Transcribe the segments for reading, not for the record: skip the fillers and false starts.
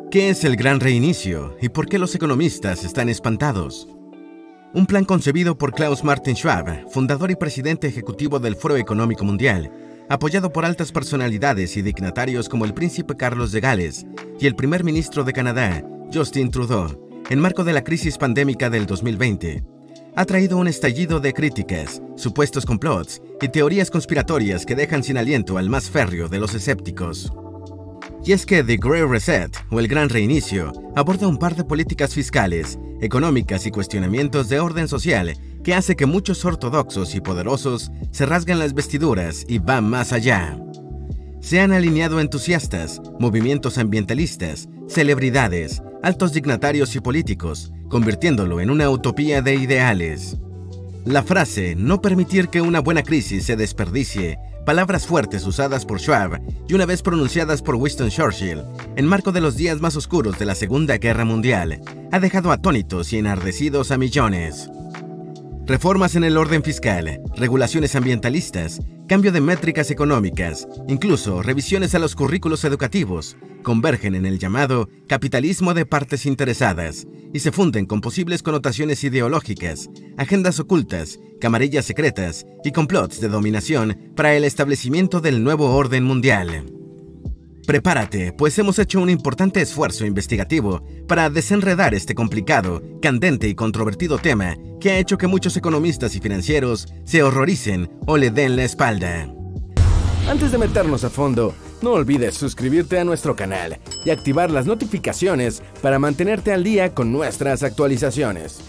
¿Qué es el Gran Reinicio y por qué los economistas están espantados? Un plan concebido por Klaus Martin Schwab, fundador y presidente ejecutivo del Foro Económico Mundial, apoyado por altas personalidades y dignatarios como el príncipe Carlos de Gales y el primer ministro de Canadá, Justin Trudeau, en marco de la crisis pandémica del 2020, ha traído un estallido de críticas, supuestos complots y teorías conspiratorias que dejan sin aliento al más férreo de los escépticos. Y es que The Great Reset, o el Gran Reinicio, aborda un par de políticas fiscales, económicas y cuestionamientos de orden social que hace que muchos ortodoxos y poderosos se rasguen las vestiduras y van más allá. Se han alineado entusiastas, movimientos ambientalistas, celebridades, altos dignatarios y políticos, convirtiéndolo en una utopía de ideales. La frase «no permitir que una buena crisis se desperdicie», palabras fuertes usadas por Schwab y una vez pronunciadas por Winston Churchill, en marco de los días más oscuros de la Segunda Guerra Mundial, ha dejado atónitos y enardecidos a millones. Reformas en el orden fiscal, regulaciones ambientalistas, cambio de métricas económicas, incluso revisiones a los currículos educativos, convergen en el llamado capitalismo de partes interesadas y se funden con posibles connotaciones ideológicas, agendas ocultas, camarillas secretas y complots de dominación para el establecimiento del nuevo orden mundial. Prepárate, pues hemos hecho un importante esfuerzo investigativo para desenredar este complicado, candente y controvertido tema que ha hecho que muchos economistas y financieros se horroricen o le den la espalda. Antes de meternos a fondo, no olvides suscribirte a nuestro canal y activar las notificaciones para mantenerte al día con nuestras actualizaciones.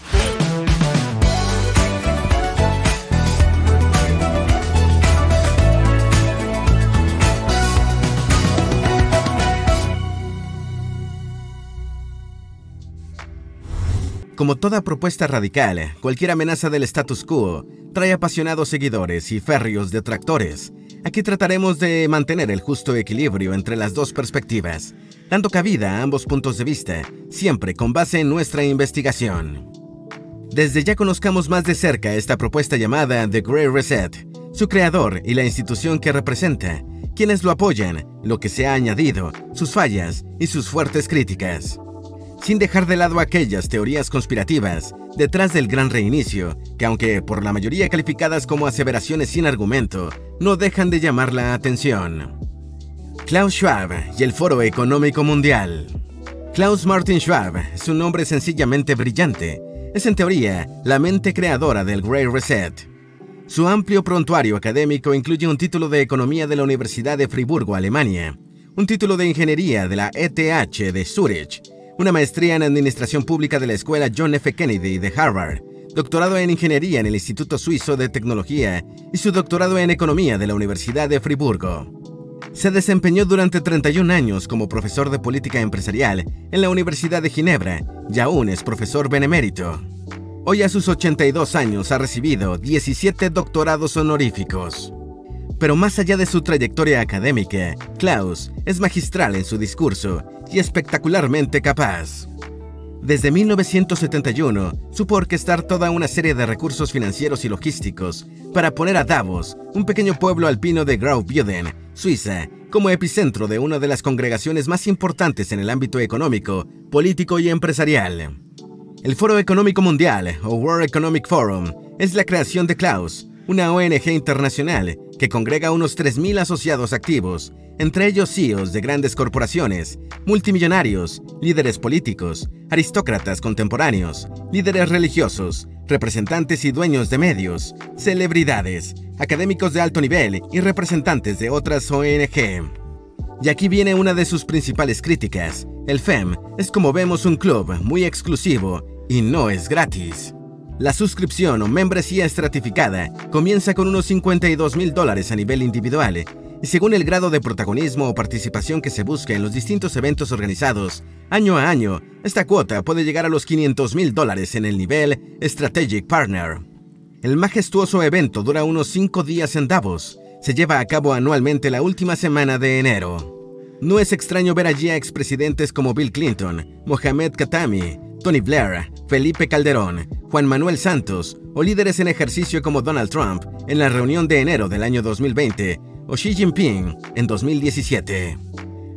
Como toda propuesta radical, cualquier amenaza del status quo trae apasionados seguidores y férreos detractores. Aquí trataremos de mantener el justo equilibrio entre las dos perspectivas, dando cabida a ambos puntos de vista, siempre con base en nuestra investigación. Desde ya conozcamos más de cerca esta propuesta llamada The Great Reset, su creador y la institución que representa, quienes lo apoyan, lo que se ha añadido, sus fallas y sus fuertes críticas. Sin dejar de lado aquellas teorías conspirativas detrás del Gran Reinicio, que aunque por la mayoría calificadas como aseveraciones sin argumento, no dejan de llamar la atención. Klaus Schwab y el Foro Económico Mundial. Klaus Martin Schwab es un nombre sencillamente brillante. Es en teoría la mente creadora del Great Reset. Su amplio prontuario académico incluye un título de Economía de la Universidad de Friburgo, Alemania, un título de Ingeniería de la ETH de Zúrich, una maestría en Administración Pública de la Escuela John F. Kennedy de Harvard, doctorado en Ingeniería en el Instituto Suizo de Tecnología y su doctorado en Economía de la Universidad de Friburgo. Se desempeñó durante 31 años como profesor de Política Empresarial en la Universidad de Ginebra y aún es profesor benemérito. Hoy a sus 82 años ha recibido 17 doctorados honoríficos. Pero más allá de su trayectoria académica, Klaus es magistral en su discurso y espectacularmente capaz. Desde 1971, supo orquestar toda una serie de recursos financieros y logísticos para poner a Davos, un pequeño pueblo alpino de Graubünden, Suiza, como epicentro de una de las congregaciones más importantes en el ámbito económico, político y empresarial. El Foro Económico Mundial, o World Economic Forum, es la creación de Klaus, una ONG internacional que congrega unos 3.000 asociados activos, entre ellos CEOs de grandes corporaciones, multimillonarios, líderes políticos, aristócratas contemporáneos, líderes religiosos, representantes y dueños de medios, celebridades, académicos de alto nivel y representantes de otras ONG. Y aquí viene una de sus principales críticas. El FEM es, como vemos, un club muy exclusivo y no es gratis. La suscripción o membresía estratificada comienza con unos $52.000 a nivel individual y según el grado de protagonismo o participación que se busca en los distintos eventos organizados, año a año, esta cuota puede llegar a los $500.000 en el nivel Strategic Partner. El majestuoso evento dura unos 5 días en Davos. Se lleva a cabo anualmente la última semana de enero. No es extraño ver allí a expresidentes como Bill Clinton, Mohamed Khatami, Tony Blair, Felipe Calderón, Juan Manuel Santos o líderes en ejercicio como Donald Trump en la reunión de enero del año 2020 o Xi Jinping en 2017.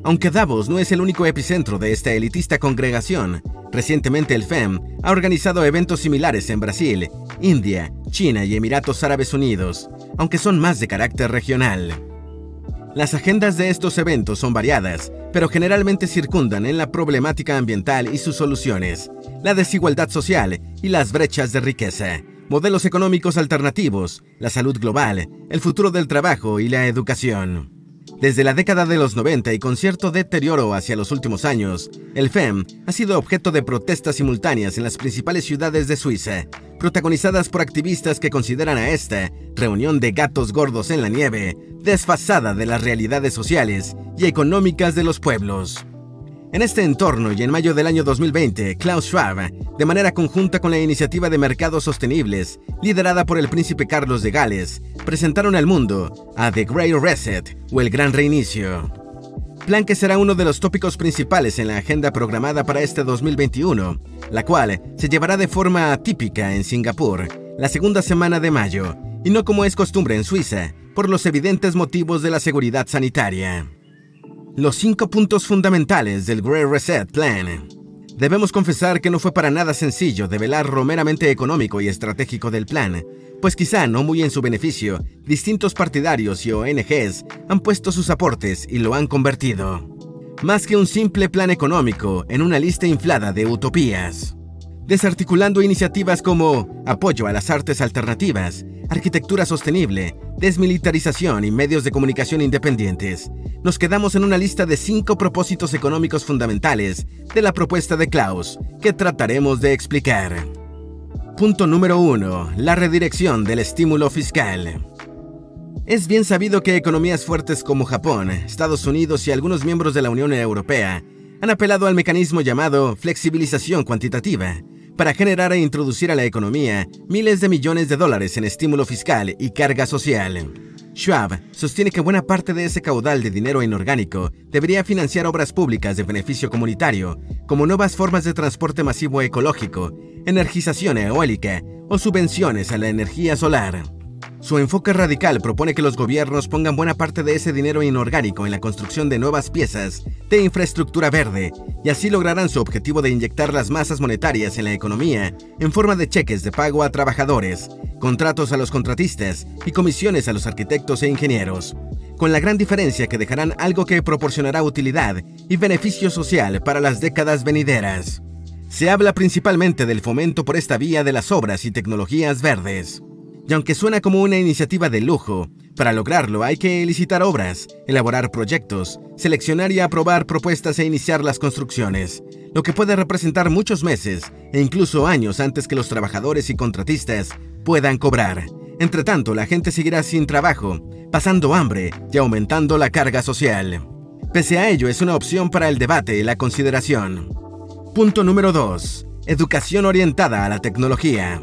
Aunque Davos no es el único epicentro de esta elitista congregación, recientemente el FEM ha organizado eventos similares en Brasil, India, China y Emiratos Árabes Unidos, aunque son más de carácter regional. Las agendas de estos eventos son variadas, pero generalmente circundan en la problemática ambiental y sus soluciones, la desigualdad social y las brechas de riqueza, modelos económicos alternativos, la salud global, el futuro del trabajo y la educación. Desde la década de los 90 y con cierto deterioro hacia los últimos años, el FEM ha sido objeto de protestas simultáneas en las principales ciudades de Suiza, protagonizadas por activistas que consideran a esta reunión de gatos gordos en la nieve desfasada de las realidades sociales y económicas de los pueblos. En este entorno y en mayo del año 2020, Klaus Schwab, de manera conjunta con la Iniciativa de Mercados Sostenibles, liderada por el príncipe Carlos de Gales, presentaron al mundo a The Great Reset o el Gran Reinicio. Plan que será uno de los tópicos principales en la agenda programada para este 2021, la cual se llevará de forma atípica en Singapur, la segunda semana de mayo, y no como es costumbre en Suiza, por los evidentes motivos de la seguridad sanitaria. Los 5 puntos fundamentales del Great Reset Plan. Debemos confesar que no fue para nada sencillo develar lo meramente económico y estratégico del plan, pues quizá no muy en su beneficio, distintos partidarios y ONGs han puesto sus aportes y lo han convertido, más que un simple plan económico, en una lista inflada de utopías. Desarticulando iniciativas como apoyo a las artes alternativas, arquitectura sostenible, desmilitarización y medios de comunicación independientes, nos quedamos en una lista de 5 propósitos económicos fundamentales de la propuesta de Klaus, que trataremos de explicar. Punto número 1. La redirección del estímulo fiscal. Es bien sabido que economías fuertes como Japón, Estados Unidos y algunos miembros de la Unión Europea han apelado al mecanismo llamado flexibilización cuantitativa para generar e introducir a la economía miles de millones de dólares en estímulo fiscal y carga social. Schwab sostiene que buena parte de ese caudal de dinero inorgánico debería financiar obras públicas de beneficio comunitario, como nuevas formas de transporte masivo ecológico, energización eólica o subvenciones a la energía solar. Su enfoque radical propone que los gobiernos pongan buena parte de ese dinero inorgánico en la construcción de nuevas piezas de infraestructura verde, y así lograrán su objetivo de inyectar las masas monetarias en la economía en forma de cheques de pago a trabajadores, contratos a los contratistas y comisiones a los arquitectos e ingenieros, con la gran diferencia que dejarán algo que proporcionará utilidad y beneficio social para las décadas venideras. Se habla principalmente del fomento por esta vía de las obras y tecnologías verdes. Y aunque suena como una iniciativa de lujo, para lograrlo hay que licitar obras, elaborar proyectos, seleccionar y aprobar propuestas e iniciar las construcciones, lo que puede representar muchos meses e incluso años antes que los trabajadores y contratistas puedan cobrar. Entre tanto, la gente seguirá sin trabajo, pasando hambre y aumentando la carga social. Pese a ello, es una opción para el debate y la consideración. Punto número 2. Educación orientada a la tecnología.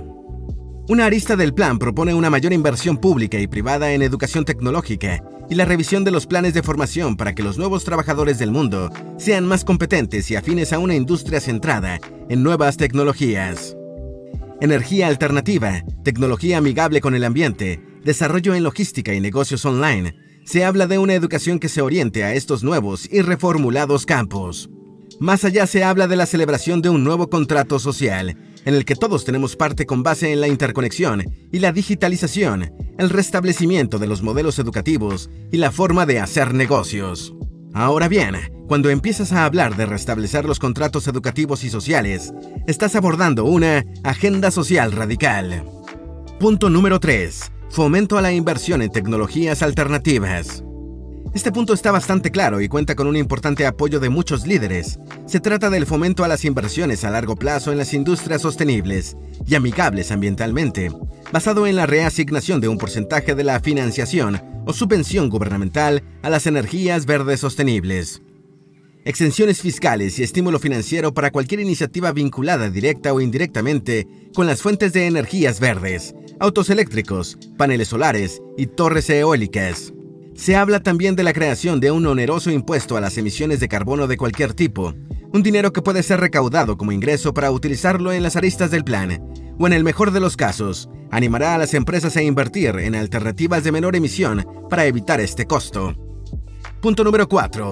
Una arista del plan propone una mayor inversión pública y privada en educación tecnológica y la revisión de los planes de formación para que los nuevos trabajadores del mundo sean más competentes y afines a una industria centrada en nuevas tecnologías. Energía alternativa, tecnología amigable con el ambiente, desarrollo en logística y negocios online. Se habla de una educación que se oriente a estos nuevos y reformulados campos. Más allá se habla de la celebración de un nuevo contrato social, en el que todos tenemos parte con base en la interconexión y la digitalización, el restablecimiento de los modelos educativos y la forma de hacer negocios. Ahora bien, cuando empiezas a hablar de restablecer los contratos educativos y sociales, estás abordando una agenda social radical. Punto número 3. Fomento a la inversión en tecnologías alternativas. Este punto está bastante claro y cuenta con un importante apoyo de muchos líderes. Se trata del fomento a las inversiones a largo plazo en las industrias sostenibles y amigables ambientalmente, basado en la reasignación de un porcentaje de la financiación o subvención gubernamental a las energías verdes sostenibles. Exenciones fiscales y estímulo financiero para cualquier iniciativa vinculada directa o indirectamente con las fuentes de energías verdes, autos eléctricos, paneles solares y torres eólicas. Se habla también de la creación de un oneroso impuesto a las emisiones de carbono de cualquier tipo, un dinero que puede ser recaudado como ingreso para utilizarlo en las aristas del plan, o en el mejor de los casos, animará a las empresas a invertir en alternativas de menor emisión para evitar este costo. Punto número 4.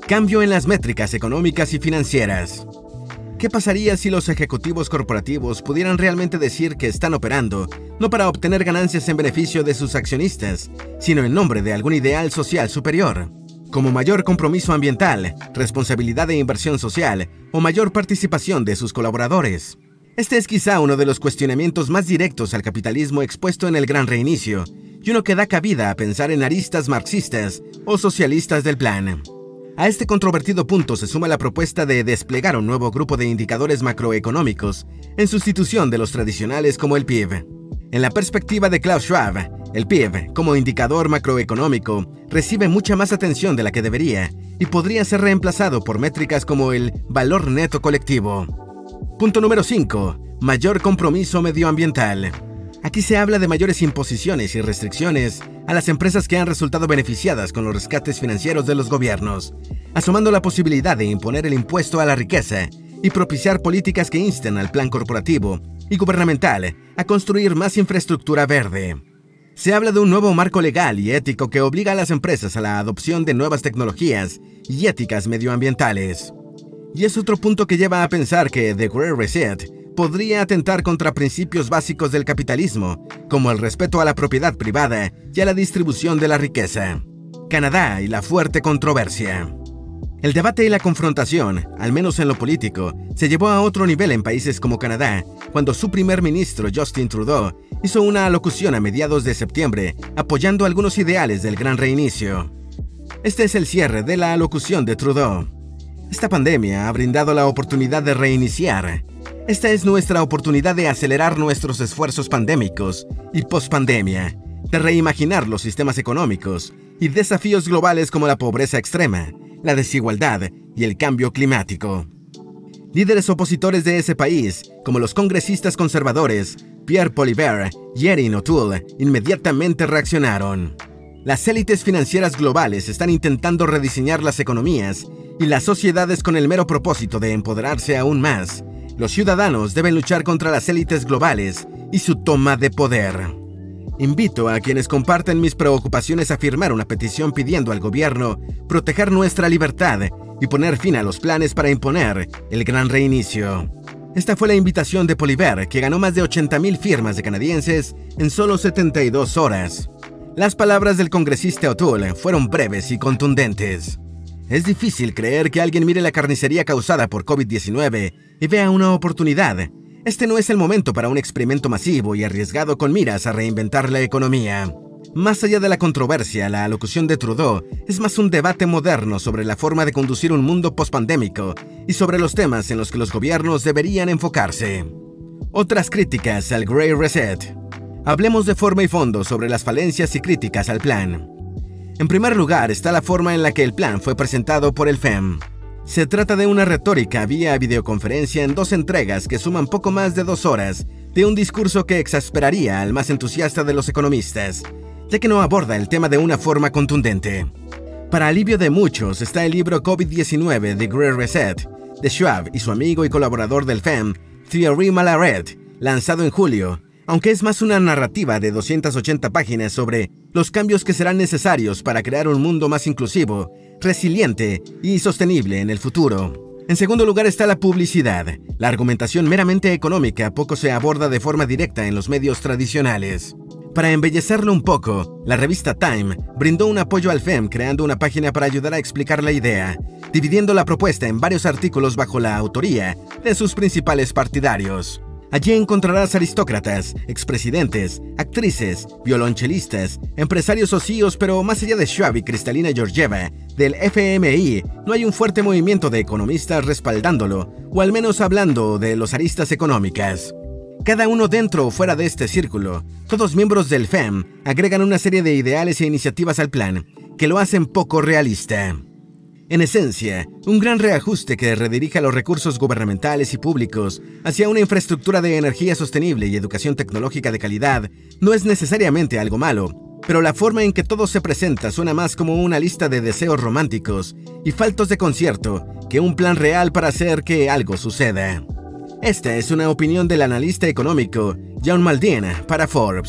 Cambio en las métricas económicas y financieras. ¿Qué pasaría si los ejecutivos corporativos pudieran realmente decir que están operando no para obtener ganancias en beneficio de sus accionistas, sino en nombre de algún ideal social superior, como mayor compromiso ambiental, responsabilidad de inversión social o mayor participación de sus colaboradores? Este es quizá uno de los cuestionamientos más directos al capitalismo expuesto en el Gran Reinicio, y uno que da cabida a pensar en aristas marxistas o socialistas del plan. A este controvertido punto se suma la propuesta de desplegar un nuevo grupo de indicadores macroeconómicos en sustitución de los tradicionales como el PIB. En la perspectiva de Klaus Schwab, el PIB, como indicador macroeconómico, recibe mucha más atención de la que debería y podría ser reemplazado por métricas como el valor neto colectivo. Punto número 5. Mayor compromiso medioambiental. Aquí se habla de mayores imposiciones y restricciones a las empresas que han resultado beneficiadas con los rescates financieros de los gobiernos, asomando la posibilidad de imponer el impuesto a la riqueza y propiciar políticas que insten al plan corporativo y gubernamental a construir más infraestructura verde. Se habla de un nuevo marco legal y ético que obliga a las empresas a la adopción de nuevas tecnologías y éticas medioambientales. Y es otro punto que lleva a pensar que The Great Reset podría atentar contra principios básicos del capitalismo, como el respeto a la propiedad privada y a la distribución de la riqueza. Canadá y la fuerte controversia. El debate y la confrontación, al menos en lo político, se llevó a otro nivel en países como Canadá, cuando su primer ministro Justin Trudeau hizo una alocución a mediados de septiembre apoyando algunos ideales del Gran Reinicio. Este es el cierre de la alocución de Trudeau. Esta pandemia ha brindado la oportunidad de reiniciar. Esta es nuestra oportunidad de acelerar nuestros esfuerzos pandémicos y pospandemia, de reimaginar los sistemas económicos y desafíos globales como la pobreza extrema, la desigualdad y el cambio climático. Líderes opositores de ese país, como los congresistas conservadores Pierre Poilievre y Erin O'Toole, inmediatamente reaccionaron. Las élites financieras globales están intentando rediseñar las economías y las sociedades con el mero propósito de empoderarse aún más. Los ciudadanos deben luchar contra las élites globales y su toma de poder. Invito a quienes comparten mis preocupaciones a firmar una petición pidiendo al gobierno proteger nuestra libertad y poner fin a los planes para imponer el Gran Reinicio. Esta fue la invitación de Poilievre, que ganó más de 80,000 firmas de canadienses en solo 72 horas. Las palabras del congresista O'Toole fueron breves y contundentes. Es difícil creer que alguien mire la carnicería causada por COVID-19 y vea una oportunidad. Este no es el momento para un experimento masivo y arriesgado con miras a reinventar la economía. Más allá de la controversia, la alocución de Trudeau es más un debate moderno sobre la forma de conducir un mundo pospandémico y sobre los temas en los que los gobiernos deberían enfocarse. Otras críticas al Great Reset. Hablemos de forma y fondo sobre las falencias y críticas al plan. En primer lugar está la forma en la que el plan fue presentado por el FEM. Se trata de una retórica vía videoconferencia en 2 entregas que suman poco más de 2 horas de un discurso que exasperaría al más entusiasta de los economistas, ya que no aborda el tema de una forma contundente. Para alivio de muchos está el libro COVID-19 The Great Reset, de Schwab y su amigo y colaborador del FEM, Thierry Malaret, lanzado en julio, aunque es más una narrativa de 280 páginas sobre los cambios que serán necesarios para crear un mundo más inclusivo, resiliente y sostenible en el futuro. En segundo lugar está la publicidad. La argumentación meramente económica poco se aborda de forma directa en los medios tradicionales. Para embellecerlo un poco, la revista Time brindó un apoyo al FEM creando una página para ayudar a explicar la idea, dividiendo la propuesta en varios artículos bajo la autoría de sus principales partidarios. Allí encontrarás aristócratas, expresidentes, actrices, violonchelistas, empresarios o CEOs, pero más allá de Schwab y Kristalina Georgieva, del FMI, no hay un fuerte movimiento de economistas respaldándolo, o al menos hablando de los aristas económicas. Cada uno dentro o fuera de este círculo, todos miembros del FEM agregan una serie de ideales e iniciativas al plan que lo hacen poco realista. En esencia, un gran reajuste que redirija los recursos gubernamentales y públicos hacia una infraestructura de energía sostenible y educación tecnológica de calidad no es necesariamente algo malo, pero la forma en que todo se presenta suena más como una lista de deseos románticos y faltos de concierto que un plan real para hacer que algo suceda. Esta es una opinión del analista económico John Maldin para Forbes.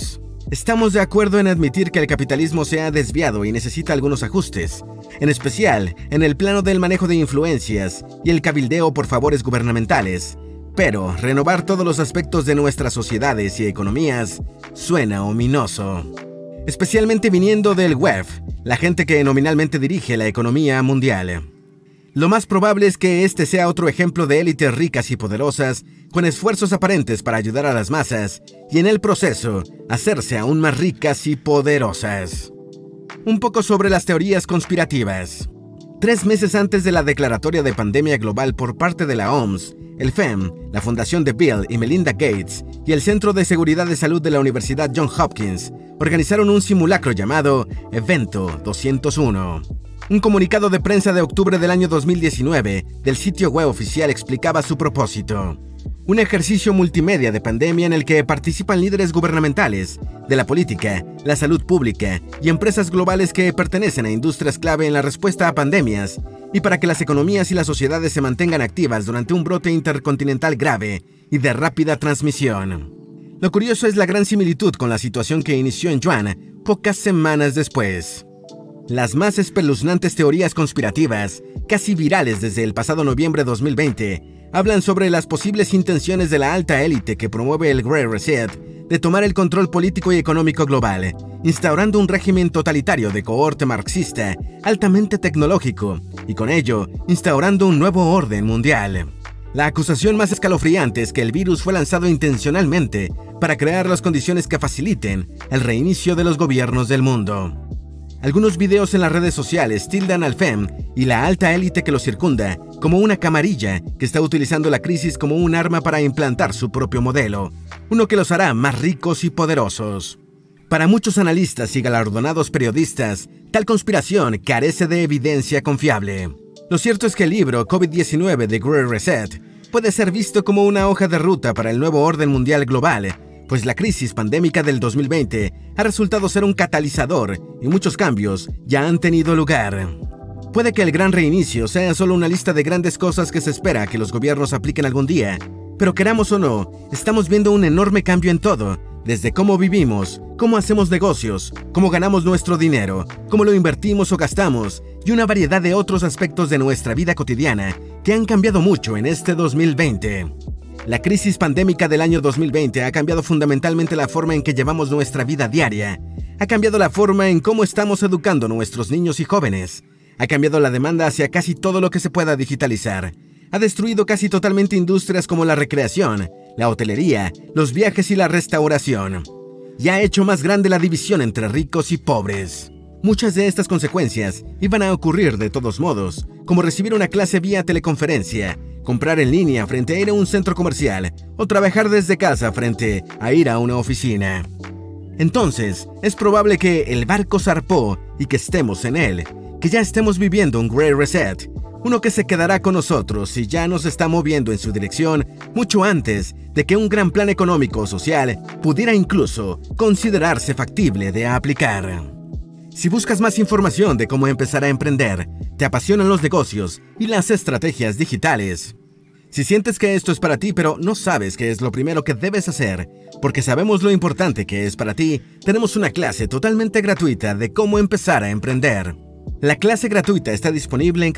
Estamos de acuerdo en admitir que el capitalismo se ha desviado y necesita algunos ajustes, en especial en el plano del manejo de influencias y el cabildeo por favores gubernamentales. Pero renovar todos los aspectos de nuestras sociedades y economías suena ominoso. Especialmente viniendo del web, la gente que nominalmente dirige la economía mundial. Lo más probable es que este sea otro ejemplo de élites ricas y poderosas con esfuerzos aparentes para ayudar a las masas y en el proceso hacerse aún más ricas y poderosas. Un poco sobre las teorías conspirativas. 3 meses antes de la declaratoria de pandemia global por parte de la OMS, el FEM, la Fundación de Bill y Melinda Gates y el Centro de Seguridad de Salud de la Universidad Johns Hopkins organizaron un simulacro llamado Evento 201. Un comunicado de prensa de octubre del año 2019 del sitio web oficial explicaba su propósito. Un ejercicio multimedia de pandemia en el que participan líderes gubernamentales, de la política, la salud pública y empresas globales que pertenecen a industrias clave en la respuesta a pandemias y para que las economías y las sociedades se mantengan activas durante un brote intercontinental grave y de rápida transmisión. Lo curioso es la gran similitud con la situación que inició en Wuhan pocas semanas después. Las más espeluznantes teorías conspirativas, casi virales desde el pasado noviembre de 2020, hablan sobre las posibles intenciones de la alta élite que promueve el Great Reset de tomar el control político y económico global, instaurando un régimen totalitario de cohorte marxista altamente tecnológico y con ello instaurando un nuevo orden mundial. La acusación más escalofriante es que el virus fue lanzado intencionalmente para crear las condiciones que faciliten el reinicio de los gobiernos del mundo. Algunos videos en las redes sociales tildan al FEM y la alta élite que lo circunda como una camarilla que está utilizando la crisis como un arma para implantar su propio modelo, uno que los hará más ricos y poderosos. Para muchos analistas y galardonados periodistas, tal conspiración carece de evidencia confiable. Lo cierto es que el libro COVID-19 The Great Reset puede ser visto como una hoja de ruta para el nuevo orden mundial global, pues la crisis pandémica del 2020 ha resultado ser un catalizador y muchos cambios ya han tenido lugar. Puede que el gran reinicio sea solo una lista de grandes cosas que se espera que los gobiernos apliquen algún día, pero queramos o no, estamos viendo un enorme cambio en todo, desde cómo vivimos, cómo hacemos negocios, cómo ganamos nuestro dinero, cómo lo invertimos o gastamos, y una variedad de otros aspectos de nuestra vida cotidiana que han cambiado mucho en este 2020. La crisis pandémica del año 2020 ha cambiado fundamentalmente la forma en que llevamos nuestra vida diaria, ha cambiado la forma en cómo estamos educando a nuestros niños y jóvenes, ha cambiado la demanda hacia casi todo lo que se pueda digitalizar, ha destruido casi totalmente industrias como la recreación, la hotelería, los viajes y la restauración, y ha hecho más grande la división entre ricos y pobres. Muchas de estas consecuencias iban a ocurrir de todos modos, como recibir una clase vía teleconferencia, comprar en línea frente a ir a un centro comercial o trabajar desde casa frente a ir a una oficina. Entonces, es probable que el barco zarpó y que estemos en él, que ya estemos viviendo un Great Reset, uno que se quedará con nosotros y ya nos está moviendo en su dirección mucho antes de que un gran plan económico o social pudiera incluso considerarse factible de aplicar. Si buscas más información de cómo empezar a emprender, te apasionan los negocios y las estrategias digitales, si sientes que esto es para ti pero no sabes qué es lo primero que debes hacer, porque sabemos lo importante que es para ti, tenemos una clase totalmente gratuita de cómo empezar a emprender. La clase gratuita está disponible en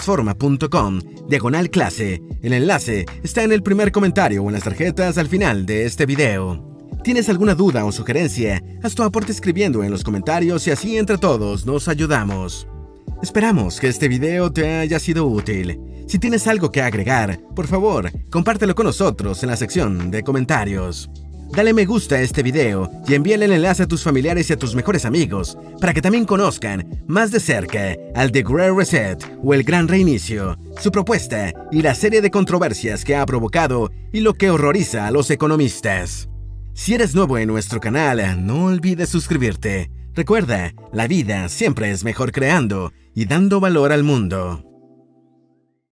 creaetransforma.com/clase. El enlace está en el primer comentario o en las tarjetas al final de este video. ¿Tienes alguna duda o sugerencia? Haz tu aporte escribiendo en los comentarios y así entre todos nos ayudamos. Esperamos que este video te haya sido útil. Si tienes algo que agregar, por favor, compártelo con nosotros en la sección de comentarios. Dale me gusta a este video y envíale el enlace a tus familiares y a tus mejores amigos para que también conozcan más de cerca al The Great Reset o el Gran Reinicio, su propuesta y la serie de controversias que ha provocado y lo que horroriza a los economistas. Si eres nuevo en nuestro canal, no olvides suscribirte. Recuerda, la vida siempre es mejor creando y dando valor al mundo.